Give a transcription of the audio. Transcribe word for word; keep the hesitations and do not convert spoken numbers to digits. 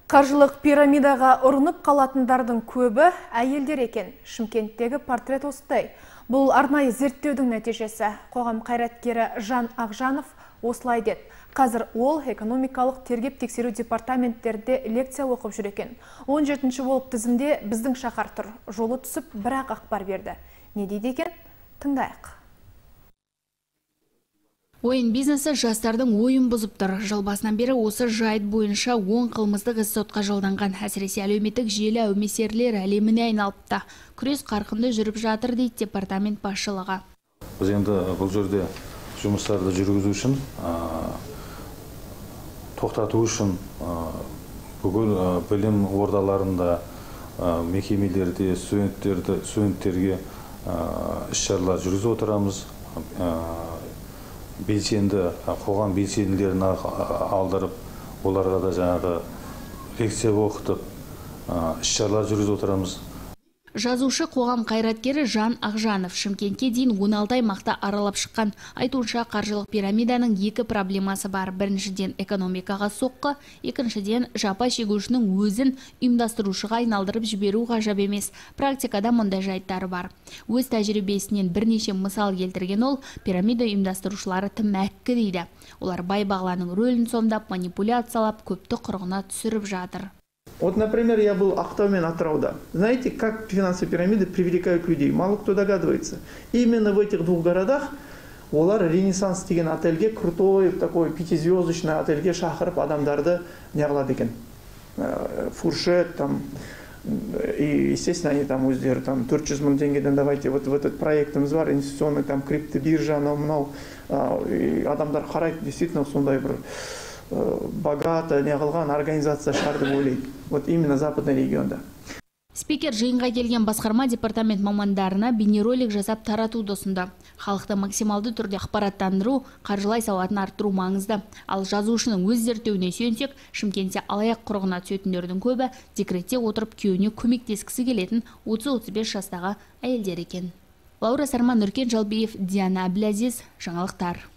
Қаржылық пирамидаға ұрынып қалатындардың көбі әйелдер екен. Шымкенттегі портрет осындай. Бұл арнайы зерттеудің нәтижесі. Қоғам қайраткері Жан Ақжанов осылай деді. Қазір ол экономикалық тергеп-тексеру департаменттерде лекция оқып жүр екен. он жетінші болып тізімде біздің шаһар тұр. Жолы түсіп бірақ ақпар берді. Не дейді екен? Тыңдайық. Ойын бизнесі жастардың ойын бұзып тұр. Жыл басынан бері осы жайт бойынша он қылмыстық іс сотқа жолданған. Әсіресе әлеуметтік желі әумесерлер әлеміне айналыпты. Күрес қарқынды жүріп жатыр дейді департамент басшылығы. Біз енді бұл жерде жұмыстарды жүргізу үшін, тоқтату үшін бүкіл білім ордаларында, мекемелерде студенттерді студенттерге іс-шаралар жүргізіп отырамыз. Белсенді қоғам белсенділерін алдырып, оларға да жаңағы лекция оқытып, іс-шаралар жүргізіп отырамыз. Жазушы қоғам қайраткері Жан Ақжанов Шымкентке дейін он алты аймақта аралап шыққан. Айтуынша қаржылық пирамиданың екі проблемасы бар. Біріншіден экономикаға соққы, екіншіден жапа шегушінің өзін ұйымдастырушыға айналдырып жіберу ғажап емес. Практикада мұндай жайттары бар. Өз тәжірибесінен бірнеше мысал келтірген ол, пирамида ұйымдастырушылары тым мәккі дейді. Олар бай бағланың рөлін сомдап, манипуляциялап, көпті құрығына түсіріп жатыр. Вот, например, я был Ақтау мен Атырауда. Знаете, как финансовые пирамиды привлекают людей? Мало кто догадывается. Именно в этих двух городах олар Ренессанс деген отельге, крутой, такой пятизвездочный отельге шақырып адамдарды неғылады екен. Фуршет, там, и, естественно, они там өздері там төрт жүз мың теңгеден давайте вот в этот проектіміз бар, инвестиционный там криптобиржа, анау мынау, адамдар қарайды, действительно сондай бір богато неғылған организация шығарды ойлайды. Вот именно западный регионда. Спикер жиынға келген басқарма департамент мамандарына бейнеролик жасап таратуды ұсынды. Халықты максималды түрде ақпараттандыру, қаржылай сауатын арттыру маңызды. Ал жазушының өз зерттеуіне сүйенсек, Шымкентте алаяқ құрығына түсетіндердің көбі декретте отырып күйеуіне көмектескісі келетін отыз отыз бес жастағы әйелдер екен. Лаура Сарман, Нұркен Жалбиев, Диана Аблязиз, жаңалықтар.